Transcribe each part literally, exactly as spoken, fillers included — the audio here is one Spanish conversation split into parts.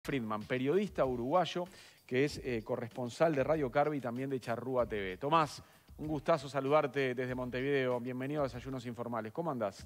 Friedman, periodista uruguayo que es eh, corresponsal de Radio Carve y también de Charrúa T V. Tomás, un gustazo saludarte desde Montevideo. Bienvenido a Desayunos Informales. ¿Cómo andás?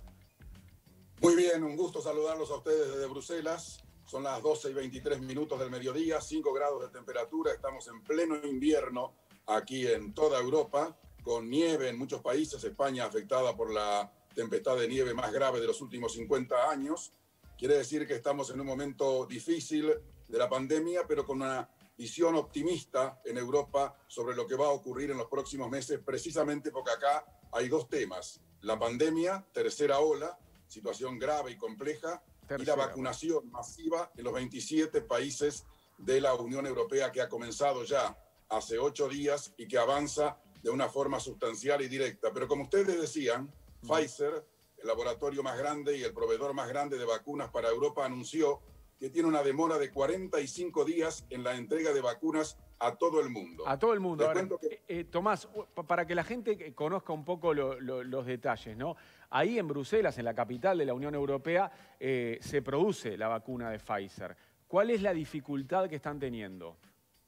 Muy bien, un gusto saludarlos a ustedes desde Bruselas. Son las doce y veintitrés minutos del mediodía, cinco grados de temperatura. Estamos en pleno invierno aquí en toda Europa, con nieve en muchos países. España afectada por la tempestad de nieve más grave de los últimos cincuenta años. Quiere decir que estamos en un momento difícil de la pandemia, pero con una visión optimista en Europa sobre lo que va a ocurrir en los próximos meses, precisamente porque acá hay dos temas: la pandemia, tercera ola, situación grave y compleja, tercera, y la vacunación masiva en los veintisiete países de la Unión Europea, que ha comenzado ya hace ocho días y que avanza de una forma sustancial y directa. Pero como ustedes decían, mm. Pfizer, el laboratorio más grande y el proveedor más grande de vacunas para Europa, anunció que tiene una demora de cuarenta y cinco días en la entrega de vacunas a todo el mundo. A todo el mundo. Ahora, que... eh, Tomás, para que la gente conozca un poco lo, lo, los detalles, ¿no? Ahí en Bruselas, en la capital de la Unión Europea, eh, se produce la vacuna de Pfizer. ¿Cuál es la dificultad que están teniendo?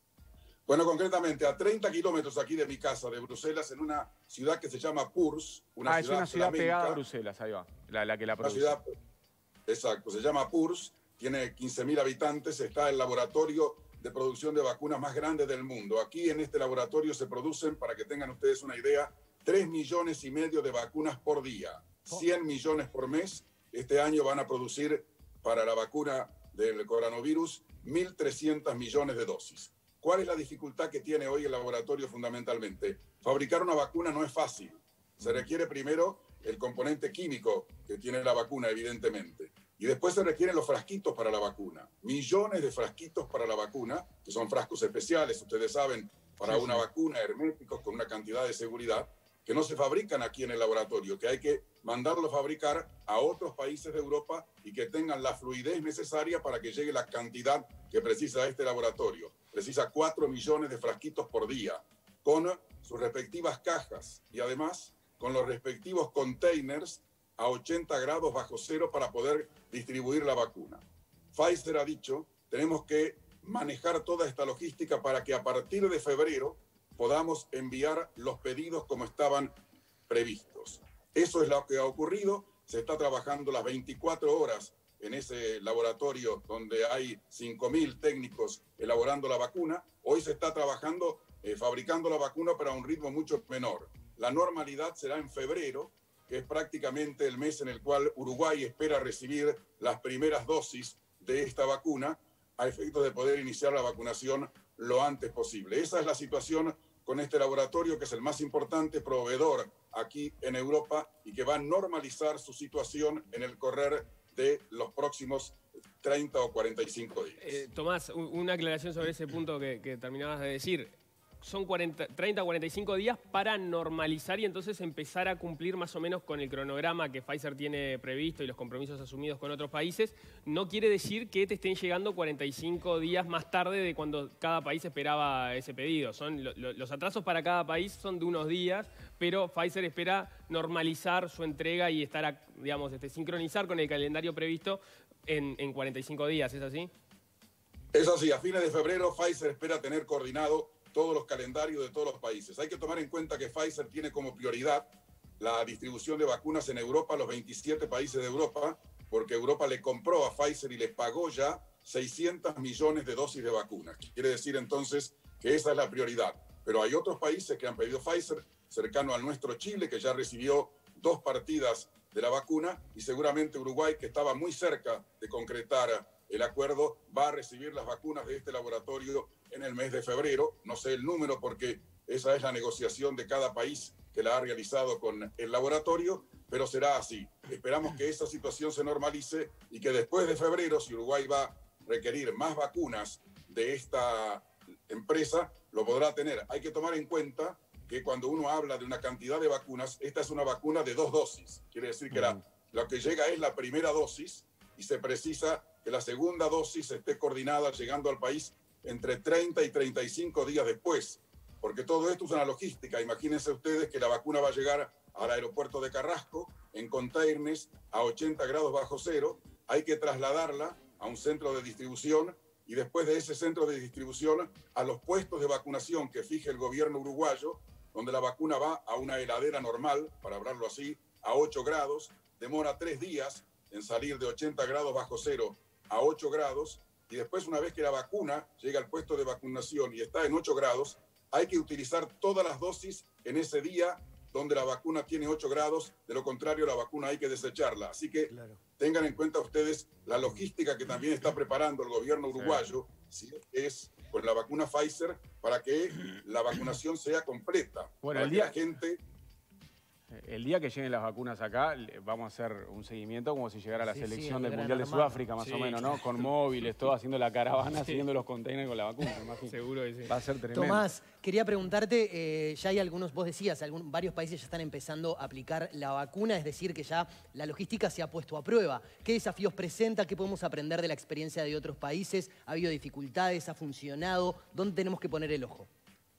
Bueno, concretamente a treinta kilómetros aquí de mi casa, de Bruselas, en una ciudad que se llama Puurs. Una ah, ciudad es una ciudad flamenca, pegada a Bruselas, ahí va, la, la que la produce. Una ciudad, exacto, se llama Puurs, tiene quince mil habitantes, está el laboratorio de producción de vacunas más grande del mundo. Aquí en este laboratorio se producen, para que tengan ustedes una idea, tres millones y medio de vacunas por día, cien millones por mes. Este año van a producir para la vacuna del coronavirus mil trescientos millones de dosis. ¿Cuál es la dificultad que tiene hoy el laboratorio fundamentalmente? Fabricar una vacuna no es fácil. Se requiere primero el componente químico que tiene la vacuna, evidentemente. Y después se requieren los frasquitos para la vacuna. Millones de frasquitos para la vacuna, que son frascos especiales, ustedes saben, para sí, una sí. vacuna, herméticos, con una cantidad de seguridad, que no se fabrican aquí en el laboratorio, que hay que mandarlo a fabricar a otros países de Europa y que tengan la fluidez necesaria para que llegue la cantidad que precisa este laboratorio. Precisa cuatro millones de frasquitos por día, con sus respectivas cajas y además con los respectivos containers a ochenta grados bajo cero para poder distribuir la vacuna. Pfizer ha dicho, tenemos que manejar toda esta logística para que a partir de febrero podamos enviar los pedidos como estaban previstos. Eso es lo que ha ocurrido. Se está trabajando las veinticuatro horas en ese laboratorio donde hay cinco mil técnicos elaborando la vacuna. Hoy se está trabajando, eh, fabricando la vacuna, pero a un ritmo mucho menor. La normalidad será en febrero, que es prácticamente el mes en el cual Uruguay espera recibir las primeras dosis de esta vacuna, a efectos de poder iniciar la vacunación lo antes posible. Esa es la situación con este laboratorio, que es el más importante proveedor aquí en Europa y que va a normalizar su situación en el correr de los próximos treinta o cuarenta y cinco días. Eh, Tomás, una aclaración sobre ese punto que, que terminabas de decir. Son cuarenta, treinta a cuarenta y cinco días para normalizar y entonces empezar a cumplir más o menos con el cronograma que Pfizer tiene previsto y los compromisos asumidos con otros países. No quiere decir que te estén llegando cuarenta y cinco días más tarde de cuando cada país esperaba ese pedido. Son, lo, lo, los atrasos para cada país son de unos días, pero Pfizer espera normalizar su entrega y estar, a, digamos, este, sincronizar con el calendario previsto en, en cuarenta y cinco días. ¿Es así? Es así. A fines de febrero Pfizer espera tener coordinado todos los calendarios de todos los países. Hay que tomar en cuenta que Pfizer tiene como prioridad la distribución de vacunas en Europa, los veintisiete países de Europa, porque Europa le compró a Pfizer y les pagó ya seiscientos millones de dosis de vacunas. Quiere decir entonces que esa es la prioridad. Pero hay otros países que han pedido Pfizer, cercano al nuestro Chile, que ya recibió dos partidas de la vacuna, y seguramente Uruguay, que estaba muy cerca de concretar el acuerdo, va a recibir las vacunas de este laboratorio en el mes de febrero. No sé el número porque esa es la negociación de cada país que la ha realizado con el laboratorio, pero será así. Esperamos que esa situación se normalice y que después de febrero, si Uruguay va a requerir más vacunas de esta empresa, lo podrá tener. Hay que tomar en cuenta que cuando uno habla de una cantidad de vacunas, esta es una vacuna de dos dosis. Quiere decir que la, lo que llega es la primera dosis y se precisa que la segunda dosis esté coordinada llegando al país entre treinta y treinta y cinco días después, porque todo esto es una logística. Imagínense ustedes que la vacuna va a llegar al aeropuerto de Carrasco en containers a ochenta grados bajo cero, hay que trasladarla a un centro de distribución y después de ese centro de distribución a los puestos de vacunación que fije el gobierno uruguayo, donde la vacuna va a una heladera normal, para hablarlo así, a ocho grados, demora tres días en salir de ochenta grados bajo cero a ocho grados, y después una vez que la vacuna llega al puesto de vacunación y está en ocho grados, hay que utilizar todas las dosis en ese día donde la vacuna tiene ocho grados, de lo contrario la vacuna hay que desecharla. Así que claro, tengan en cuenta ustedes la logística que también está preparando el gobierno uruguayo, sí, es con la vacuna Pfizer, para que la vacunación sea completa. Bueno, para el que día... la gente... El día que lleguen las vacunas acá, vamos a hacer un seguimiento como si llegara la sí, selección sí, del Mundial de Sudáfrica, más sí, o menos, ¿no? Con móviles, todo, haciendo la caravana, sí, siguiendo los containers con la vacuna, me imagino. Seguro que sí. Va a ser tremendo. Tomás, quería preguntarte, eh, ya hay algunos, vos decías, algún, varios países ya están empezando a aplicar la vacuna, es decir, que ya la logística se ha puesto a prueba. ¿Qué desafíos presenta? ¿Qué podemos aprender de la experiencia de otros países? ¿Ha habido dificultades? ¿Ha funcionado? ¿Dónde tenemos que poner el ojo?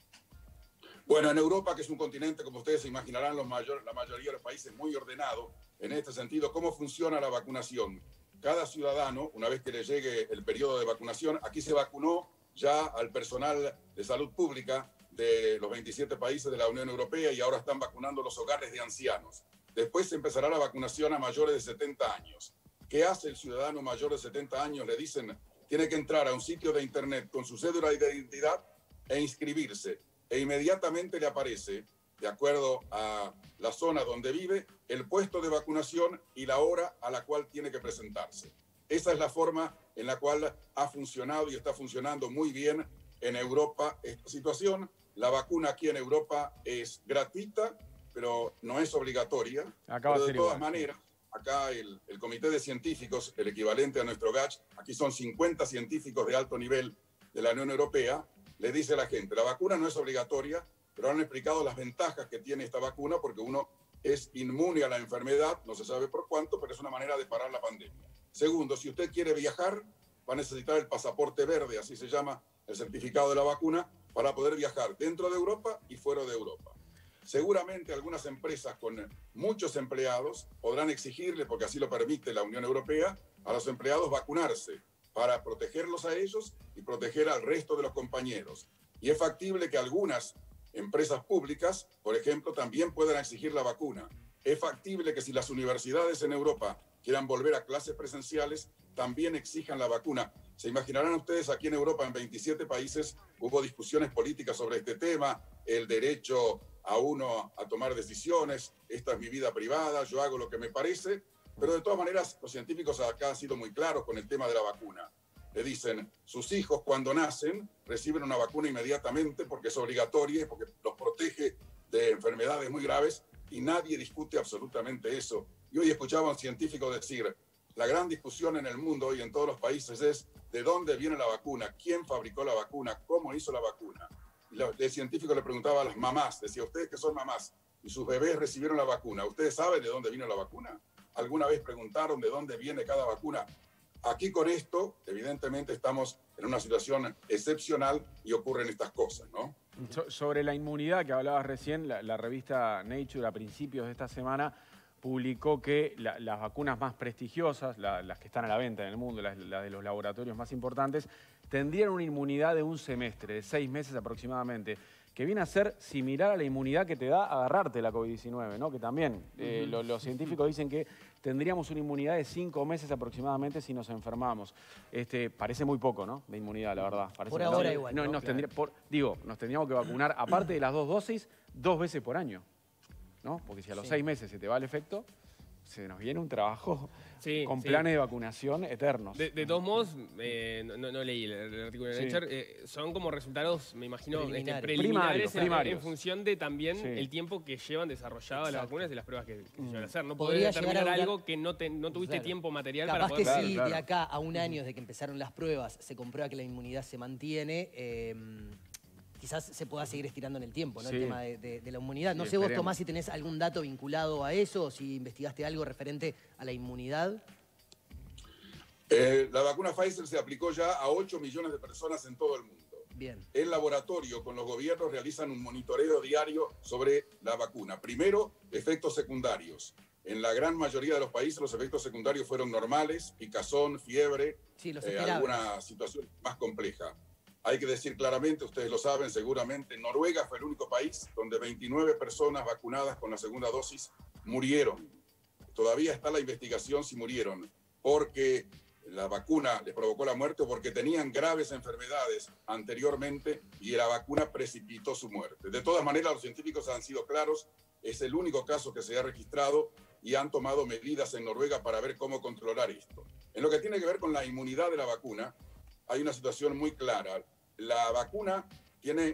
Bueno, en Europa, que es un continente, como ustedes se imaginarán, los mayor, la mayoría de los países muy ordenado en este sentido, ¿cómo funciona la vacunación? Cada ciudadano, una vez que le llegue el periodo de vacunación, aquí se vacunó ya al personal de salud pública de los veintisiete países de la Unión Europea y ahora están vacunando los hogares de ancianos. Después empezará la vacunación a mayores de setenta años. ¿Qué hace el ciudadano mayor de setenta años? Le dicen, tiene que entrar a un sitio de internet con su cédula de identidad e inscribirse. E inmediatamente le aparece, de acuerdo a la zona donde vive, el puesto de vacunación y la hora a la cual tiene que presentarse. Esa es la forma en la cual ha funcionado y está funcionando muy bien en Europa esta situación. La vacuna aquí en Europa es gratuita, pero no es obligatoria. Acaba pero de todas igual. maneras, acá el, el Comité de Científicos, el equivalente a nuestro G A C H, aquí son cincuenta científicos de alto nivel de la Unión Europea, le dice a la gente, la vacuna no es obligatoria, pero han explicado las ventajas que tiene esta vacuna porque uno es inmune a la enfermedad, no se sabe por cuánto, pero es una manera de parar la pandemia. Segundo, si usted quiere viajar, va a necesitar el pasaporte verde, así se llama el certificado de la vacuna, para poder viajar dentro de Europa y fuera de Europa. Seguramente algunas empresas con muchos empleados podrán exigirle, porque así lo permite la Unión Europea, a los empleados vacunarse, para protegerlos a ellos y proteger al resto de los compañeros. Y es factible que algunas empresas públicas, por ejemplo, también puedan exigir la vacuna. Es factible que si las universidades en Europa quieran volver a clases presenciales, también exijan la vacuna. Se imaginarán ustedes, aquí en Europa, en veintisiete países, hubo discusiones políticas sobre este tema, el derecho a uno a tomar decisiones, esta es mi vida privada, yo hago lo que me parece. Pero de todas maneras, los científicos acá han sido muy claros con el tema de la vacuna. Le dicen, sus hijos cuando nacen reciben una vacuna inmediatamente porque es obligatoria y porque los protege de enfermedades muy graves y nadie discute absolutamente eso. Y hoy escuchaba a un científico decir, la gran discusión en el mundo hoy en todos los países es de dónde viene la vacuna, quién fabricó la vacuna, cómo hizo la vacuna. Y el científico le preguntaba a las mamás, decía, ustedes que son mamás y sus bebés recibieron la vacuna, ¿ustedes saben de dónde vino la vacuna? ¿Alguna vez preguntaron de dónde viene cada vacuna? Aquí con esto, evidentemente, estamos en una situación excepcional y ocurren estas cosas, ¿no? So- sobre la inmunidad que hablabas recién, la, la revista Nature a principios de esta semana publicó que la, las vacunas más prestigiosas, la, las que están a la venta en el mundo, las, las de los laboratorios más importantes, tendrían una inmunidad de un semestre, de seis meses aproximadamente, que viene a ser similar a la inmunidad que te da agarrarte la COVID diecinueve, ¿no? Que también eh, lo, los científicos dicen que tendríamos una inmunidad de cinco meses aproximadamente si nos enfermamos. Este, parece muy poco, ¿no? De inmunidad, la verdad. Parece por que ahora no, igual, no, ¿no? nos Claro. tendría, por, digo, nos tendríamos que vacunar, aparte de las dos dosis, dos veces por año, ¿no? Porque si a los Sí. seis meses se te va el efecto, se nos viene un trabajo Sí, con sí. planes de vacunación eternos. De, de todos modos, eh, no, no leí el, el artículo de Sí. Nature, eh, son como resultados, me imagino, este, Preliminares. preliminares, Primarios, en- primarios. En, función de también Sí. el tiempo que llevan desarrolladas las Exacto. vacunas y las pruebas que, que se Mm. llevan a hacer. No Podría podés llegar determinar a durar- algo que no, te, no tuviste Claro. tiempo material Capaz para poder... que Claro, si claro. de acá a un año desde que empezaron las pruebas se comprueba que la inmunidad se mantiene, eh, quizás se pueda seguir estirando en el tiempo, ¿no? Sí. El tema de, de- de la inmunidad. No Sí, sé vos, esperemos. Tomás, si tenés algún dato vinculado a eso o si investigaste algo referente a la inmunidad. Eh, la vacuna Pfizer se aplicó ya a ocho millones de personas en todo el mundo. Bien. El laboratorio con los gobiernos realizan un monitoreo diario sobre la vacuna. Primero, efectos secundarios. En la gran mayoría de los países los efectos secundarios fueron normales, picazón, fiebre, sí, los eh, alguna situación más compleja. Hay que decir claramente, ustedes lo saben seguramente, Noruega fue el único país donde veintinueve personas vacunadas con la segunda dosis murieron. Todavía está la investigación si murieron porque la vacuna les provocó la muerte o porque tenían graves enfermedades anteriormente y la vacuna precipitó su muerte. De todas maneras, los científicos han sido claros, es el único caso que se ha registrado y han tomado medidas en Noruega para ver cómo controlar esto. En lo que tiene que ver con la inmunidad de la vacuna, hay una situación muy clara. La vacuna tiene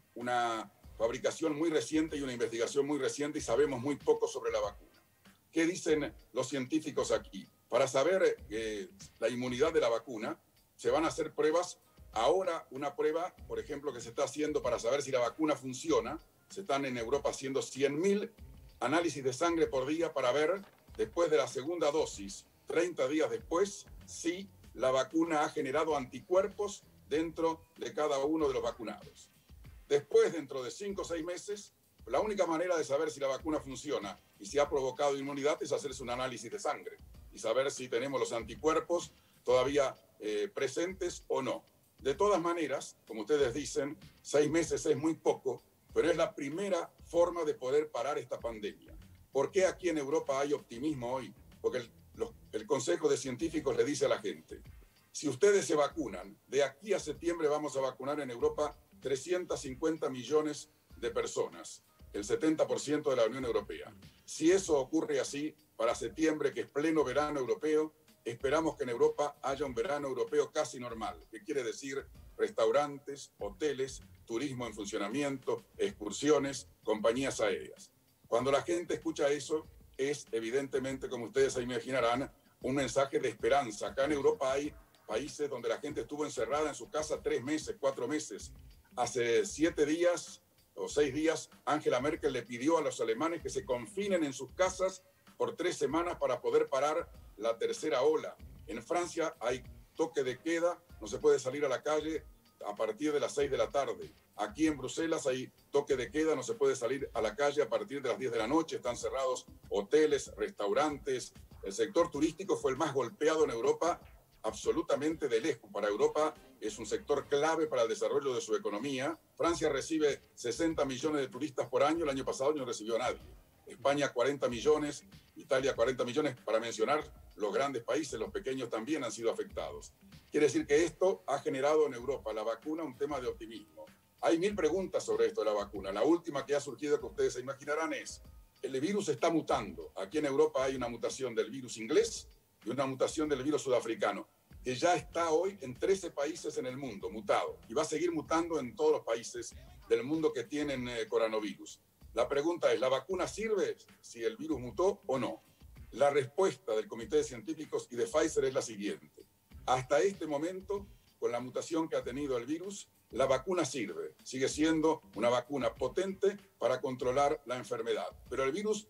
una fabricación muy reciente y una investigación muy reciente y sabemos muy poco sobre la vacuna. ¿Qué dicen los científicos aquí? Para saber eh, la inmunidad de la vacuna, se van a hacer pruebas. Ahora una prueba, por ejemplo, que se está haciendo para saber si la vacuna funciona, se están en Europa haciendo cien mil análisis de sangre por día para ver, después de la segunda dosis, treinta días después, si la vacuna ha generado anticuerpos dentro de cada uno de los vacunados. Después, dentro de cinco o seis meses, la única manera de saber si la vacuna funciona y si ha provocado inmunidad es hacerse un análisis de sangre y saber si tenemos los anticuerpos todavía eh, presentes o no. De todas maneras, como ustedes dicen, seis meses es muy poco, pero es la primera forma de poder parar esta pandemia. ¿Por qué aquí en Europa hay optimismo hoy? Porque el, los, el Consejo de Científicos le dice a la gente, si ustedes se vacunan, de aquí a septiembre vamos a vacunar en Europa trescientos cincuenta millones de personas, el setenta por ciento de la Unión Europea. Si eso ocurre así, para septiembre, que es pleno verano europeo, esperamos que en Europa haya un verano europeo casi normal, que quiere decir restaurantes, hoteles, turismo en funcionamiento, excursiones, compañías aéreas. Cuando la gente escucha eso, es evidentemente, como ustedes se imaginarán, un mensaje de esperanza. Acá en Europa hay países donde la gente estuvo encerrada en su casa tres meses, cuatro meses. Hace siete días o seis días, Angela Merkel le pidió a los alemanes que se confinen en sus casas por tres semanas para poder parar la tercera ola. En Francia hay toque de queda, no se puede salir a la calle a partir de las seis de la tarde. Aquí en Bruselas hay toque de queda, no se puede salir a la calle a partir de las diez de la noche, están cerrados hoteles, restaurantes. El sector turístico fue el más golpeado en Europa, absolutamente de lejos. Para Europa es un sector clave para el desarrollo de su economía. Francia recibe sesenta millones de turistas por año, el año pasado no recibió a nadie. España cuarenta millones, Italia cuarenta millones, para mencionar los grandes países, los pequeños también han sido afectados. Quiere decir que esto ha generado en Europa, la vacuna, un tema de optimismo. Hay mil preguntas sobre esto de la vacuna. La última que ha surgido, que ustedes se imaginarán, es: el virus está mutando. Aquí en Europa hay una mutación del virus inglés y una mutación del virus sudafricano, que ya está hoy en trece países en el mundo, mutado, y va a seguir mutando en todos los países del mundo que tienen eh, coronavirus. La pregunta es, ¿la vacuna sirve si el virus mutó o no? La respuesta del Comité de Científicos y de Pfizer es la siguiente. Hasta este momento, con la mutación que ha tenido el virus, la vacuna sirve. Sigue siendo una vacuna potente para controlar la enfermedad. Pero el virus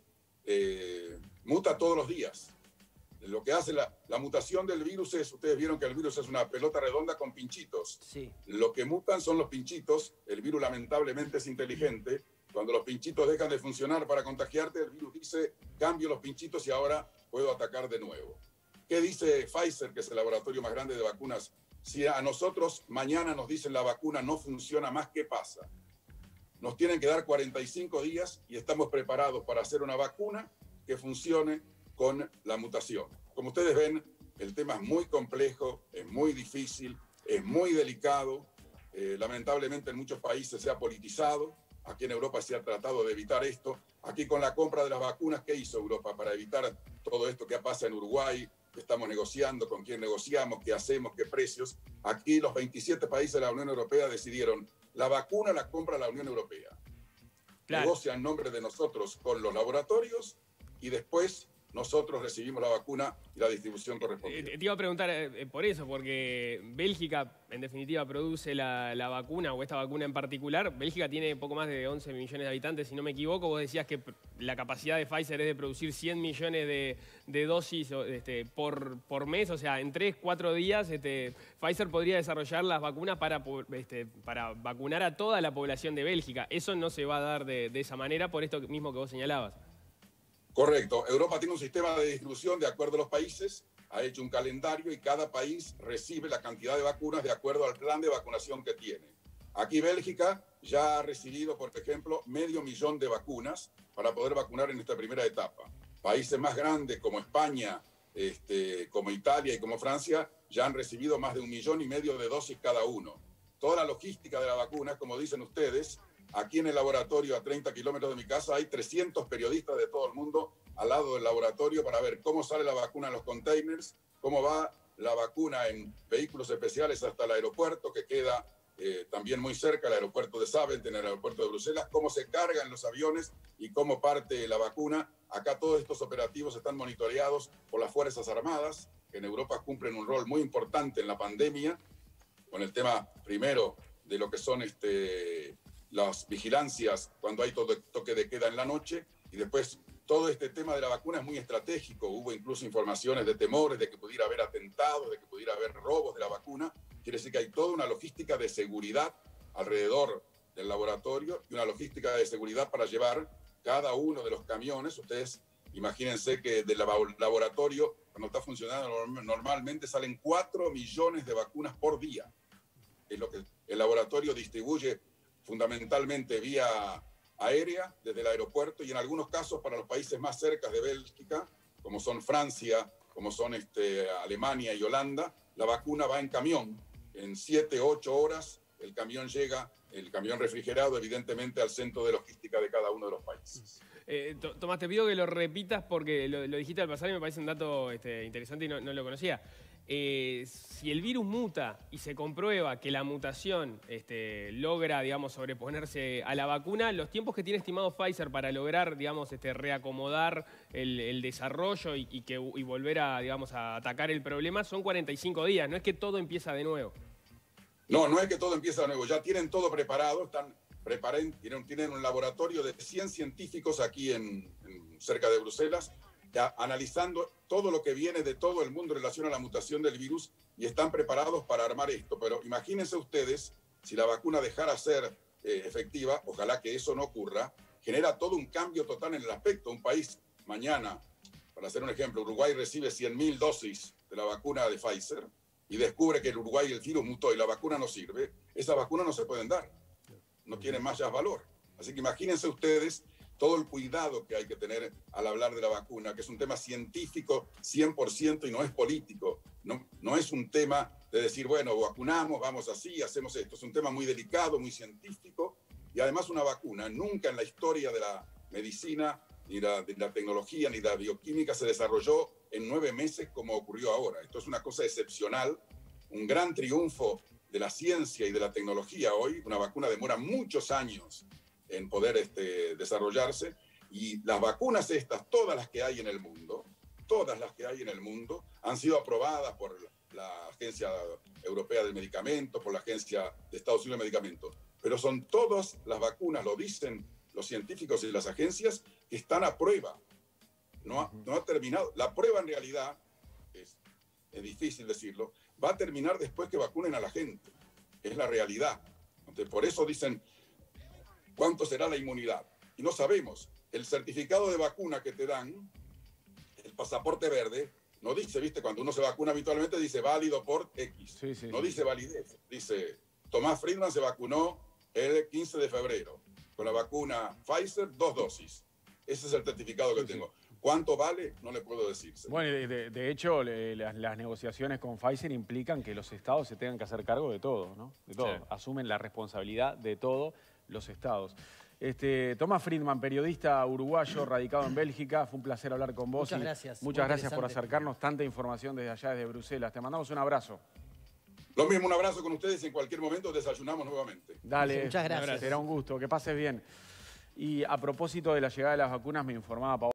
eh, muta todos los días. Lo que hace la, la mutación del virus es, ustedes vieron que el virus es una pelota redonda con pinchitos. Sí. Lo que mutan son los pinchitos. El virus lamentablemente es inteligente. Cuando los pinchitos dejan de funcionar para contagiarte, el virus dice, cambio los pinchitos y ahora puedo atacar de nuevo. ¿Qué dice Pfizer, que es el laboratorio más grande de vacunas? Si a nosotros mañana nos dicen la vacuna no funciona más, ¿qué pasa? Nos tienen que dar cuarenta y cinco días y estamos preparados para hacer una vacuna que funcione con la mutación. Como ustedes ven, el tema es muy complejo, es muy difícil, es muy delicado. Eh, lamentablemente en muchos países se ha politizado. Aquí en Europa se ha tratado de evitar esto. Aquí con la compra de las vacunas, ¿qué hizo Europa para evitar todo esto que pasa en Uruguay? Estamos negociando, con quién negociamos, qué hacemos, qué precios. Aquí los veintisiete países de la Unión Europea decidieron la vacuna la compra la Unión Europea. Claro. Negocia en nombre de nosotros con los laboratorios y después nosotros recibimos la vacuna y la distribución correspondiente. Eh, te iba a preguntar eh, por eso, porque Bélgica, en definitiva, produce la, la vacuna, o esta vacuna en particular. Bélgica tiene poco más de once millones de habitantes, si no me equivoco. Vos decías que la capacidad de Pfizer es de producir cien millones de, de dosis este, por, por mes. O sea, en tres, cuatro días este, Pfizer podría desarrollar las vacunas para, este, para vacunar a toda la población de Bélgica. Eso no se va a dar de, de esa manera, por esto mismo que vos señalabas. Correcto. Europa tiene un sistema de distribución de acuerdo a los países, ha hecho un calendario y cada país recibe la cantidad de vacunas de acuerdo al plan de vacunación que tiene. Aquí Bélgica ya ha recibido, por ejemplo, medio millón de vacunas para poder vacunar en esta primera etapa. Países más grandes como España, este, como Italia y como Francia ya han recibido más de un millón y medio de dosis cada uno. Toda la logística de la vacuna, como dicen ustedes, aquí en el laboratorio a treinta kilómetros de mi casa hay trescientos periodistas de todo el mundo al lado del laboratorio para ver cómo sale la vacuna en los containers, cómo va la vacuna en vehículos especiales hasta el aeropuerto, que queda eh, también muy cerca, el aeropuerto de Zaventem, en el aeropuerto de Bruselas, cómo se cargan los aviones y cómo parte la vacuna. Acá todos estos operativos están monitoreados por las Fuerzas Armadas, que en Europa cumplen un rol muy importante en la pandemia, con el tema primero de lo que son este, las vigilancias cuando hay todo toque de queda en la noche, y después todo este tema de la vacuna es muy estratégico. Hubo incluso informaciones de temores de que pudiera haber atentados, de que pudiera haber robos de la vacuna. Quiere decir que hay toda una logística de seguridad alrededor del laboratorio y una logística de seguridad para llevar cada uno de los camiones. Ustedes imagínense que del laboratorio, cuando está funcionando normalmente, salen cuatro millones de vacunas por día. Es lo que el laboratorio distribuye fundamentalmente vía aérea desde el aeropuerto, y en algunos casos para los países más cerca de Bélgica, como son Francia, como son este, Alemania y Holanda, la vacuna va en camión. En siete, ocho horas el camión llega, el camión refrigerado, evidentemente, al centro de logística de cada uno de los países. Eh, Tomás, te pido que lo repitas porque lo, lo dijiste al pasar y me parece un dato este, interesante y no, no lo conocía. Eh, si el virus muta y se comprueba que la mutación este, logra, digamos, sobreponerse a la vacuna, los tiempos que tiene estimado Pfizer para lograr, digamos, este, reacomodar el, el desarrollo y, y, que, y volver a, digamos, a atacar el problema son cuarenta y cinco días. No es que todo empieza de nuevo. No, no es que todo empieza de nuevo. Ya tienen todo preparado, están preparen, tienen, tienen un laboratorio de cien científicos aquí en, en cerca de Bruselas, ya analizando todo lo que viene de todo el mundo en relación a la mutación del virus, y están preparados para armar esto. Pero imagínense ustedes, si la vacuna dejara ser eh, efectiva, ojalá que eso no ocurra, genera todo un cambio total en el aspecto. Un país mañana, para hacer un ejemplo, Uruguay recibe cien mil dosis de la vacuna de Pfizer y descubre que en Uruguay el virus mutó y la vacuna no sirve, esas vacunas no se pueden dar, no tienen más ya valor. Así que imagínense ustedes todo el cuidado que hay que tener al hablar de la vacuna, que es un tema científico cien por ciento y no es político. No, no es un tema de decir, bueno, vacunamos, vamos así, hacemos esto. Es un tema muy delicado, muy científico, y además una vacuna nunca en la historia de la medicina, ni la, de la tecnología, ni la bioquímica se desarrolló en nueve meses como ocurrió ahora. Esto es una cosa excepcional, un gran triunfo de la ciencia y de la tecnología hoy. Una vacuna demora muchos años en poder este, desarrollarse, y las vacunas estas, todas las que hay en el mundo, todas las que hay en el mundo, han sido aprobadas por la Agencia Europea del Medicamento, por la Agencia de Estados Unidos de Medicamentos, pero son todas las vacunas, lo dicen los científicos y las agencias, que están a prueba. No ha, no ha terminado. La prueba en realidad, es, es difícil decirlo, va a terminar después que vacunen a la gente. Es la realidad. Entonces, por eso dicen, ¿cuánto será la inmunidad? Y no sabemos. El certificado de vacuna que te dan, el pasaporte verde, no dice, ¿viste? Cuando uno se vacuna habitualmente dice válido por X. Sí, sí, no sí. dice validez. Dice, Tomás Friedman se vacunó el quince de febrero con la vacuna Pfizer, dos dosis. Ese es el certificado que Sí, tengo. sí. ¿Cuánto vale? No le puedo decir. Bueno, de, de hecho, le, las, las negociaciones con Pfizer implican que los estados se tengan que hacer cargo de todo, ¿no? De todo. Sí. Asumen la responsabilidad de todo los estados. Este, Tomás Friedman, periodista uruguayo, radicado en Bélgica. Fue un placer hablar con vos. Muchas gracias. Muchas Muy gracias por interesante. acercarnos tanta información desde allá, desde Bruselas. Te mandamos un abrazo. Lo mismo, un abrazo con ustedes. En cualquier momento desayunamos nuevamente. Dale. Muchas gracias. Será un gusto. Que pases bien. Y a propósito de la llegada de las vacunas, me informaba Paola.